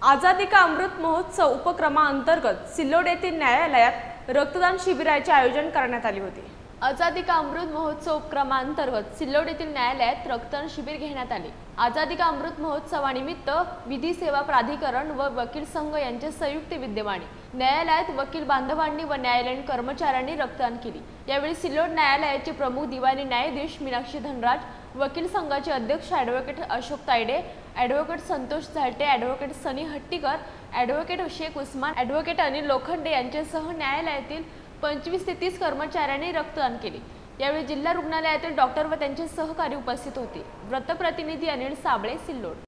आझादी का अमृत महोत्सव उपक्रमांतर्गत सिल्लोड येथील न्यायालयात रक्तदान शिबिराचे आयोजन करण्यात आले होते। आझादी का अमृत महोत्सव उपक्रमांतर्गत सिल्लोड येथील न्यायालयात रक्तदान शिबिर घेण्यात आले। आझादी का अमृत महोत्सवानिमित्त विधी सेवा प्राधिकरण व वकील संघ यांचे संयुक्त विद्यमाने न्यायालयात वकील बांधवांनी व न्यायालयीन कर्मचाऱ्यांनी रक्तदान केले। यावेळी सिल्लोड न्यायालयाचे प्रमुख दिवाणी न्यायाधीश मीनाक्षी धनराज, वकील संघाचे अध्यक्ष advocate Ashok Tayde, advocate Santosh Zalte, advocate Sunny Hattikar, advocate Shaikh Usman, advocate Anil Lokhande यांच्यासह न्यायालयातील 25 ते 30 कर्मचाऱ्यांनी रक्तदान केले। यावेळी जिल्हा रुग्णालयातील डॉक्टर व त्यांचे सहकारी उपस्थित होते। वृत्तप्रतिनिधी अनिल साबळे, सिल्लोड।